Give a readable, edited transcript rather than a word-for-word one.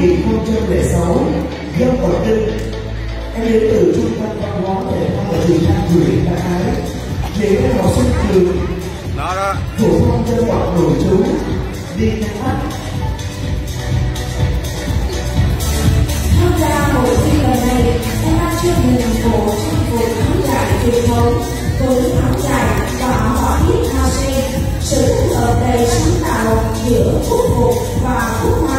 2006, dân Quảng Ninh. Em đến từ Trung tâm Văn hóa Thể thao và Truyền thông huyện Đà Nẵng. Để các học sinh trường phổ thông dân tộc nội trú đi theo mắt. Tham gia hội thi lần này, em đã chưa mình bộ trang phục áo dài truyền thống với áo dài và áo họa tiết hoa sen, sự kết hợp đầy sáng tạo giữa quốc phục và quốc hoa